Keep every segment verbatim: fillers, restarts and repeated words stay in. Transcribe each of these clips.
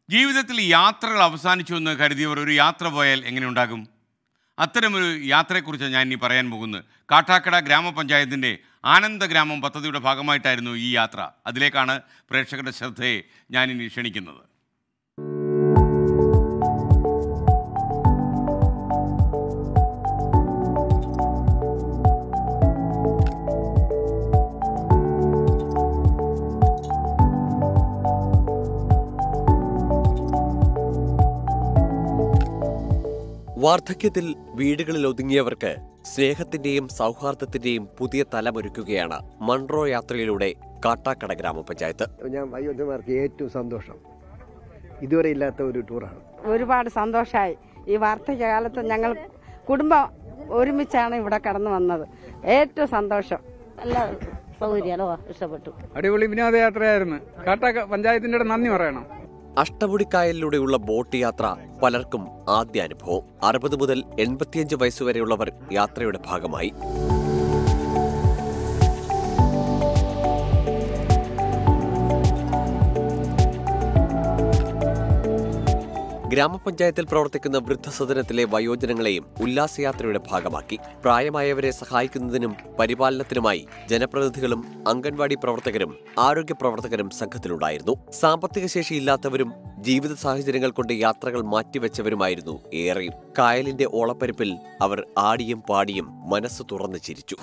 ജീവിതത്തിൽ യാത്രകൾ അവസാനിച്ചു എന്ന് കരുതിയവർ ഒരു യാത്ര പോയാൽ എങ്ങനെയുണ്ടാകും? അത്തരമൊരു യാത്രയെക്കുറിച്ച് ഞാൻ ഇനി പറയാൻ പോകുന്നത്. കാട്ടാക്കട ഗ്രാമപഞ്ചായത്തിൻ്റെ ആനന്ദഗ്രാമം പദ്ധതിയുടെ ഭാഗമായിട്ടായിരുന്നു ഈ യാത്ര. അതിലേക്കാണ് പ്രേക്ഷകരുടെ ശ്രദ്ധയെ ഞാനിനി ക്ഷണിക്കുന്നത്. വാർദ്ധക്യത്തിൽ വീടുകളിൽ ഒതുങ്ങിയവർക്ക് സ്നേഹത്തിന്റെയും സൗഹാർദ്ദത്തിന്റെയും പുതിയ തലമൊരുക്കുകയാണ് മൺട്രോ യാത്രയിലൂടെ കാട്ടാക്കട ഗ്രാമപഞ്ചായത്ത്. ഞാൻ വയോജനമാർക്ക് ഏറ്റവും സന്തോഷം, ഇതുവരെ ഇല്ലാത്ത ഒരു ടൂറാണ്. ഒരുപാട് സന്തോഷമായി. ഈ വാർദ്ധക്യകാലത്ത് ഞങ്ങൾ കുടുംബം ഒരുമിച്ചാണ് ഇവിടെ കടന്നു വന്നത്. ഏറ്റവും സന്തോഷം. നല്ല സൗകര്യമല്ലോ, ഇഷ്ടപ്പെട്ടു. അടിപൊളി വിനോദയാത്രയായിരുന്നു. കാട്ടാക്കട പഞ്ചായത്തിൻ്റെ നന്ദി പറയണം. അഷ്ടമുടിക്കായലിലൂടെയുള്ള ബോട്ട് യാത്ര പലർക്കും ആദ്യ അനുഭവം. അറുപത് മുതൽ എൺപത്തിയഞ്ച് വയസ്സുവരെയുള്ളവർ യാത്രയുടെ ഭാഗമായി. ഗ്രാമപഞ്ചായത്തിൽ പ്രവർത്തിക്കുന്ന വൃദ്ധസദനത്തിലെ വയോജനങ്ങളെയും ഉല്ലാസയാത്രയുടെ ഭാഗമാക്കി. പ്രായമായവരെ സഹായിക്കുന്നതിനും പരിപാലനത്തിനുമായി ജനപ്രതിനിധികളും അംഗൻവാടി പ്രവർത്തകരും ആരോഗ്യ പ്രവർത്തകരും സംഘത്തിലുണ്ടായിരുന്നു. സാമ്പത്തിക ശേഷിയില്ലാത്തവരും ജീവിത സാഹചര്യങ്ങൾ കൊണ്ട് യാത്രകൾ മാറ്റിവെച്ചവരുമായിരുന്നു ഏറെയും. കായലിന്റെ ഓളപ്പരിപ്പിൽ അവർ ആടിയും പാടിയും മനസ്സ് തുറന്നു ചിരിച്ചു.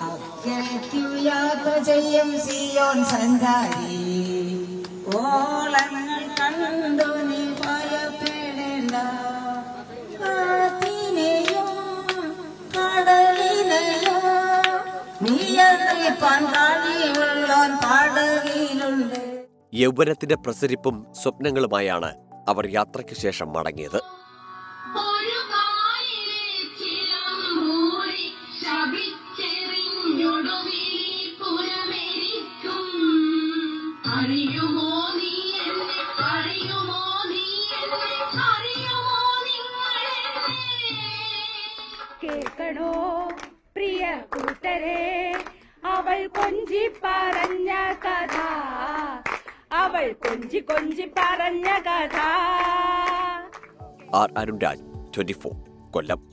യൗവനത്തിന്റെ പ്രസരിപ്പും സ്വപ്നങ്ങളുമായാണ് അവർ യാത്രയ്ക്ക് ശേഷം മടങ്ങിയത്. കേൾക്കണോ പ്രിയ കൂട്ടരെ, അവൾ കൊഞ്ചി പറഞ്ഞ കഥ, അവൾ കൊഞ്ചി കൊഞ്ചി പറഞ്ഞ കഥ. ആർ അരുൺരാജ്, ട്വന്റി ഫോർ, കൊല്ലം.